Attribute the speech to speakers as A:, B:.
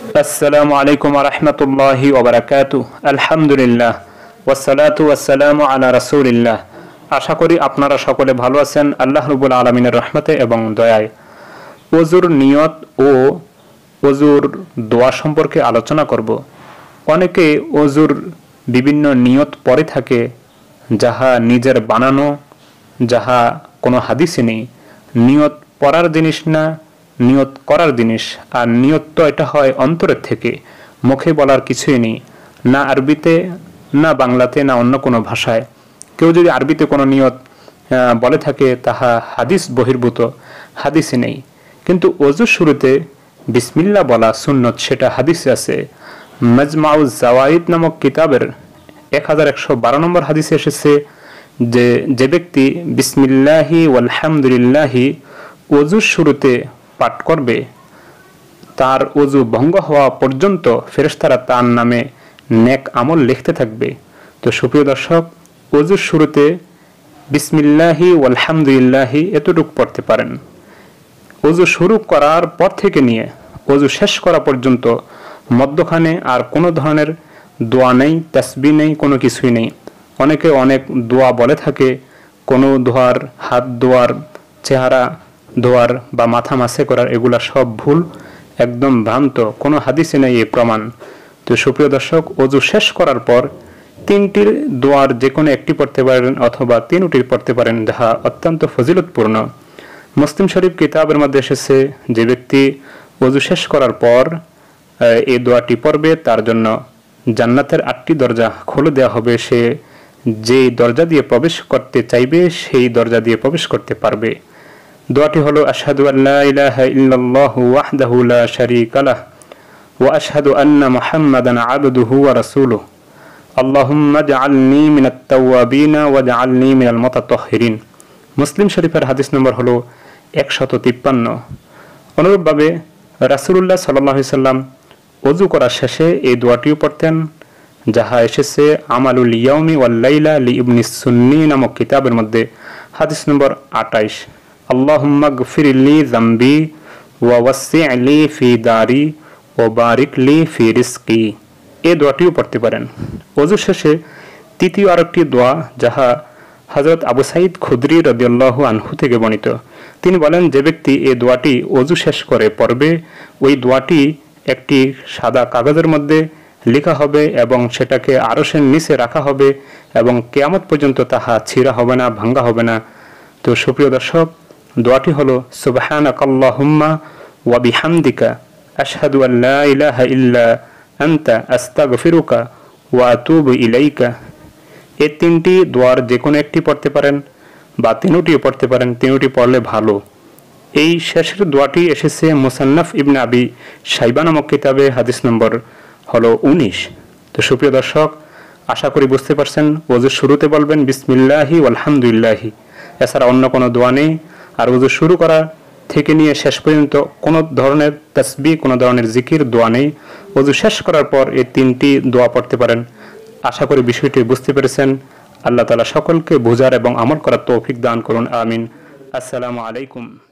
A: আসসালামু আলাইকুম ওয়া রাহমাতুল্লাহি ওয়া বারাকাতুহু। আলহামদুলিল্লাহ ওয়াসসালাতু ওয়াসসালামু আলা রাসূলিল্লাহ। আশা করি আপনারা সকলে ভালো আছেন আল্লাহ রাব্বুল আলামিনের রহমতে এবং দয়ায়। ওযুর নিয়ত ও ওযুর দোয়া সম্পর্কে আলোচনা করব। অনেকে ওযুর বিভিন্ন নিয়ত পড়ে থাকে, যাহা নিজের বানানো, যাহা কোনো হাদিসে নেই। নিয়ত পড়ার জিনিস না, নিয়ত করার জিনিস। আর নিয়ত তো এটা হয় অন্তরের থেকে, মুখে বলার কিছুই নেই, না আরবিতে, না বাংলাতে, না অন্য কোনো ভাষায়। কেউ যদি আরবিতে কোনো নিয়ত বলে থাকে, তাহা হাদিস বহির্ভূত, হাদিসে নেই। কিন্তু ওযুর শুরুতে বিসমিল্লাহ বলা সুন্নত, সেটা হাদিসে আছে। মাজমাউজ জাওয়াইদ নামক কিতাবের 1112 নম্বর হাদিসে এসেছে যে ব্যক্তি বিসমিল্লাহি ওয়ালহামদুলিল্লাহি ওযুর শুরুতে পাঠ করবে, তার ওযু ভঙ্গ হওয়া পর্যন্ত ফেরেশতারা তার নামে নেক আমল লিখতে থাকবে। তো সুপ্রিয় দর্শক, ওযুর শুরুতে বিসমিল্লাহি ওয়ালহামদুলিল্লাহি এতটুকু পড়তে পারেন। ওযু শুরু করার পর থেকে নিয়ে ওযু শেষ করা পর্যন্ত মধ্যখানে আর কোনো ধরনের দোয়া নেই, তাসবিহ নেই, কোনো কিছুই নেই। অনেকে অনেক দোয়া বলে থাকে, কোনো দোয়ার, হাত দোয়ার, চেহারা ধোয়ার বা মাথা মাসে করার, এগুলা সব ভুল, একদম ভ্রান্ত, কোনো হাদিসে নেই এ প্রমাণ। তো সুপ্রিয় দর্শক, ওযু শেষ করার পর তিনটির দোয়ার যে কোনো একটি পড়তে পারেন অথবা তিনটির পড়তে পারেন, যাহা অত্যন্ত ফজিলতপূর্ণ। মুসলিম শরীফ কিতাবের মধ্যে এসেছে, যে ব্যক্তি ওযু শেষ করার পর এই দোয়াটি পড়বে, তার জন্য জান্নাতের 8টি দরজা খুলে দেওয়া হবে। সে যেই দরজা দিয়ে প্রবেশ করতে চাইবে, সেই দরজা দিয়ে প্রবেশ করতে পারবে। দোয়াটি হলো আশহাদু আল্লা ইলাহা ইল্লাল্লাহু ওয়াহদাহু লা শারীকা লাহ ওয়া আশহাদু আন্না মুহাম্মাদান আবদুহু ওয়া রাসূলুহু আল্লাহুম্মা জাআলনি মিনাত তাওয়াবিনা ওয়া জাআলনি মিনাল মুতাতাহহিরিন। মুসলিম শরীফের হাদিস নম্বর হলো 153। অনুরূপভাবে রাসূলুল্লাহ সাল্লাল্লাহু আলাইহি সাল্লাম ওযু করার শেষে এই দোয়াটিও পড়তেন, যাহা এসেছে আমালুল ইয়াউমি ওয়াল লাইলা লি ইবনি সুন্নি নামক কিতাবের মধ্যে, হাদিস নম্বর 28। আল্লাহুম্মা গফিরলি যামবি ওয়া ওয়াসসি'লি ফি দারি ওয়া বারিক লি ফি রিজকি। এই দোয়াটিও পড়তে পারেন। ওযু শেষে তৃতীয় আরেকটি দোয়া, যাহা হযরত আবু সাঈদ খুদরি রাদিয়াল্লাহু আনহু থেকে বর্ণিত। তিনি বলেন, যে ব্যক্তি এই দোয়াটি ওযু শেষ করে পড়বে, ওই দোয়াটি একটি সাদা কাগজের মধ্যে লেখা হবে এবং সেটাকে আরশের নিচে রাখা হবে এবং কিয়ামত পর্যন্ত তাহা ছিঁড়া হবে না, ভাঙ্গা হবে না। তো সুপ্রিয় দর্শক, দোয়াটি হলো সুবহানাকাল্লাহুম্মা ওয়া বিহামদিকা আশহাদু আল্লা ইলাহা ইল্লা আনতা আস্তাগফিরুকা ওয়া আতুবু ইলাইকা। এই তিনটি দোয়ার যে কোনো একটি পড়তে পারেন বা তিনটিও পড়তে পারেন, তিনটি পড়লে ভালো। এই শেষের দোয়াটি এসেছে মুসান্নাফ ইবনে আবি শাইবা নামক কিতাবে, হাদিস নম্বর হলো 19। তো সুপ্রিয় দর্শক, আশা করি বুঝতে পারছেন, ওযু শুরুতে বলবেন বিসমিল্লাহি ওয়ালহামদুলিল্লাহি, এছাড়া অন্য কোনো দোয়া নেই। আর ওযু শুরু করা থেকে নিয়ে শেষ পর্যন্ত কোনো ধরনের তাসবিহ, কোনো ধরনের জিকির, দোয়া নেই। ওযু শেষ করার পর এই তিনটি দোয়া পড়তে পারেন। আশা করি বিষয়টি বুঝতে পেরেছেন। আল্লাহ তাআলা সকলকে বোঝার এবং আমল করার তৌফিক দান করুন, আমিন। আসসালামু আলাইকুম।